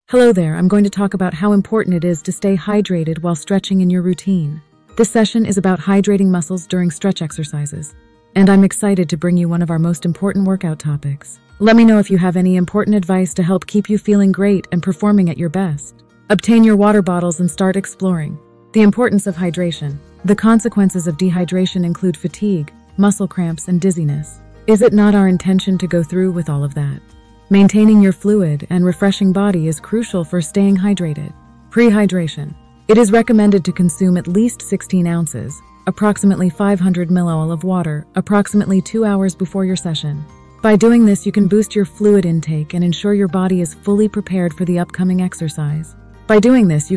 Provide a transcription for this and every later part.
Hello there, I'm going to talk about how important it is to stay hydrated while stretching in your routine. This session is about hydrating muscles during stretch exercises, and I'm excited to bring you one of our most important workout topics. Let me know if you have any important advice to help keep you feeling great and performing at your best. Obtain your water bottles and start exploring. The importance of hydration. The consequences of dehydration include fatigue, muscle cramps, and dizziness. Is it not our intention to go through with all of that? Maintaining your fluid and refreshing body is crucial for staying hydrated. Pre-hydration. It is recommended to consume at least 16 ounces, approximately 500 ml of water, approximately 2 hours before your session. By doing this, you can boost your fluid intake and ensure your body is fully prepared for the upcoming exercise. During your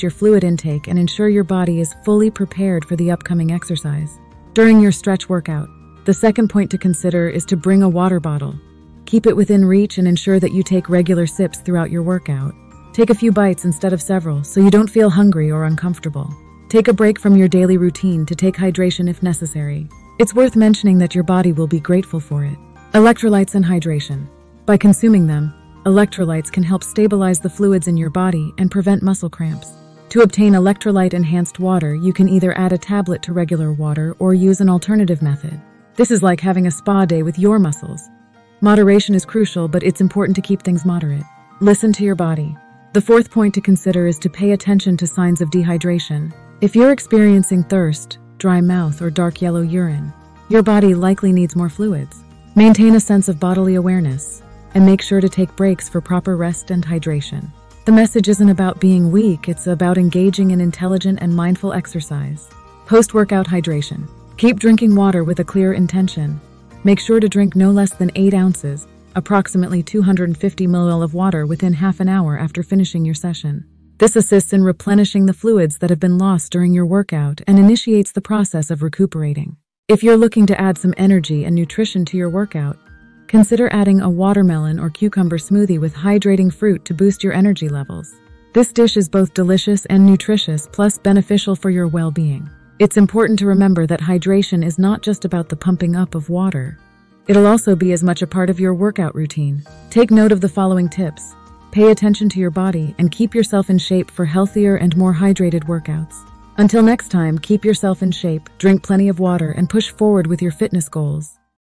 stretch workout, the second point to consider is to bring a water bottle. Keep it within reach and ensure that you take regular sips throughout your workout. Take a few bites instead of several so you don't feel hungry or uncomfortable. Take a break from your daily routine to take hydration if necessary. It's worth mentioning that your body will be grateful for it. Electrolytes and hydration. By consuming them, electrolytes can help stabilize the fluids in your body and prevent muscle cramps. To obtain electrolyte-enhanced water, you can either add a tablet to regular water or use an alternative method. This is like having a spa day with your muscles. Moderation is crucial, but it's important to keep things moderate. Listen to your body. The fourth point to consider is to pay attention to signs of dehydration. If you're experiencing thirst, dry mouth, or dark yellow urine, your body likely needs more fluids. Maintain a sense of bodily awareness, and make sure to take breaks for proper rest and hydration. The message isn't about being weak, it's about engaging in intelligent and mindful exercise. Post-workout hydration. Keep drinking water with a clear intention. Make sure to drink no less than 8 ounces, approximately 250 ml of water within half an hour after finishing your session. This assists in replenishing the fluids that have been lost during your workout and initiates the process of recuperating. If you're looking to add some energy and nutrition to your workout, consider adding a watermelon or cucumber smoothie with hydrating fruit to boost your energy levels. This dish is both delicious and nutritious, plus beneficial for your well-being. It's important to remember that hydration is not just about the pumping up of water. It'll also be as much a part of your workout routine. Take note of the following tips. Pay attention to your body and keep yourself in shape for healthier and more hydrated workouts. Until next time, keep yourself in shape, drink plenty of water, and push forward with your fitness goals.